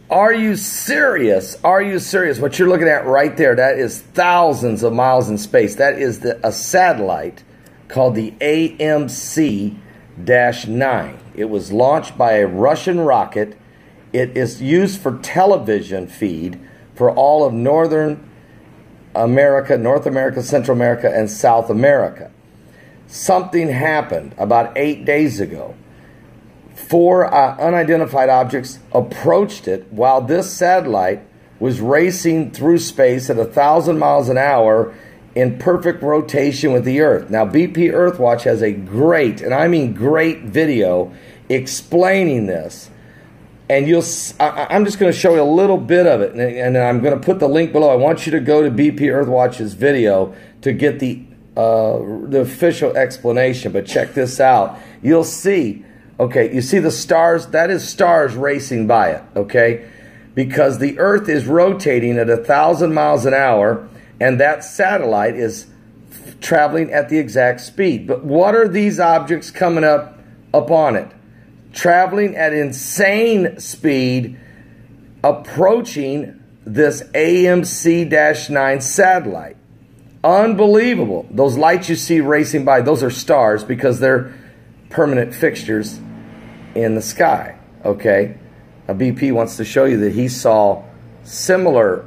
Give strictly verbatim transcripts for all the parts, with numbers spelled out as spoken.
Are you serious? Are you serious? What you're looking at right there, that is thousands of miles in space. That is the, a satellite called the A M C nine. It was launched by a Russian rocket. It is used for television feed for all of Northern America, North America, Central America, and South America. Something happened about eight days ago. Four uh, unidentified objects approached it while this satellite was racing through space at a thousand miles an hour in perfect rotation with the Earth. Now, B P Earthwatch has a great, and I mean great, video explaining this. And you'll, I, I'm just going to show you a little bit of it, and, and I'm going to put the link below. I want you to go to B P Earthwatch's video to get the uh, the official explanation. But check this out. You'll see. Okay, you see the stars? That is stars racing by it, okay? Because the Earth is rotating at a thousand miles an hour, and that satellite is traveling at the exact speed. But what are these objects coming up upon it? Traveling at insane speed, approaching this A M C nine satellite. Unbelievable. Those lights you see racing by, those are stars because they're permanent fixtures in the sky, okay? A B P wants to show you that he saw similar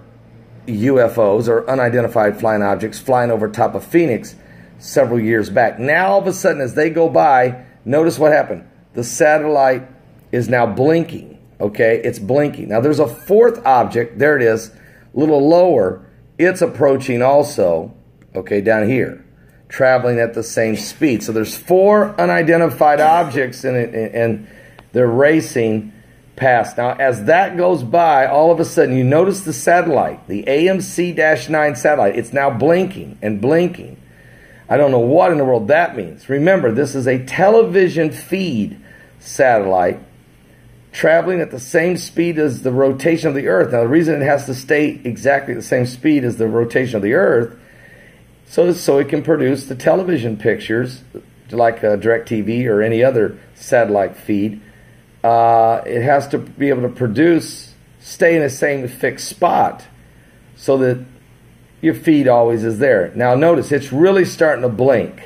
U F Os, or unidentified flying objects, flying over top of Phoenix several years back. Now, all of a sudden, as they go by, notice what happened. The satellite is now blinking, okay? It's blinking. Now, there's a fourth object. There it is, a little lower. It's approaching also, okay, down here, traveling at the same speed. So there's four unidentified objects in it, and they're racing past. Now, as that goes by, all of a sudden, you notice the satellite, the A M C nine satellite. It's now blinking and blinking. I don't know what in the world that means. Remember, this is a television feed satellite traveling at the same speed as the rotation of the Earth. Now, the reason it has to stay exactly the same speed as the rotation of the Earth, so, so it can produce the television pictures, like uh, DirecTV or any other satellite feed. Uh, it has to be able to produce, stay in the same fixed spot so that your feed always is there. Now notice, it's really starting to blink,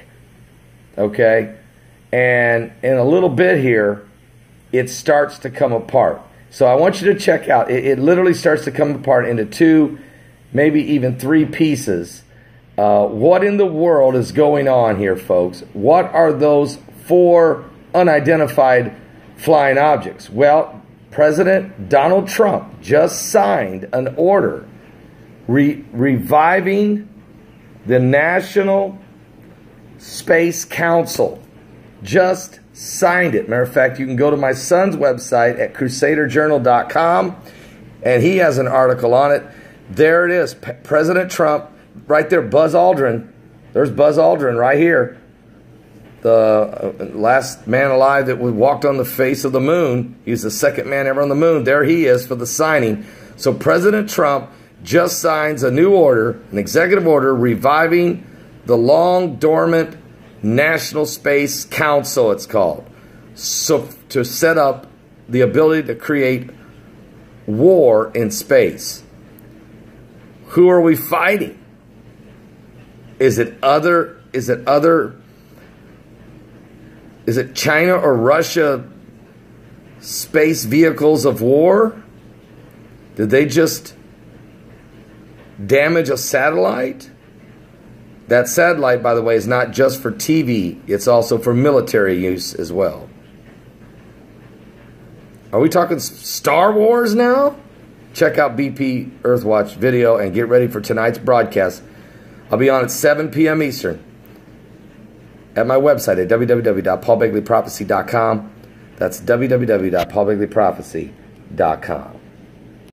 okay? And in a little bit here, it starts to come apart. So I want you to check out, it, it literally starts to come apart into two, maybe even three pieces. Uh, what in the world is going on here, folks? What are those four unidentified flying objects? Well, President Donald Trump just signed an order re reviving the National Space Council. Just signed it. Matter of fact, you can go to my son's website at crusader journal dot com, and he has an article on it. There it is. P President Trump, right there, Buzz Aldrin. There's Buzz Aldrin right here. The uh, last man alive that walked on the face of the moon. He's the second man ever on the moon. There he is for the signing. So President Trump just signs a new order, an executive order, reviving the long dormant National Space Council, it's called. So to set up the ability to create war in space. Who are we fighting? Is it other, is it other... Is it China or Russia space vehicles of war? Did they just damage a satellite? That satellite, by the way, is not just for T V. It's also for military use as well. Are we talking Star Wars now? Check out B P Earthwatch video and get ready for tonight's broadcast. I'll be on at seven P M Eastern. At my website at w w w dot paul begley prophecy dot com. That's w w w dot paul begley prophecy dot com.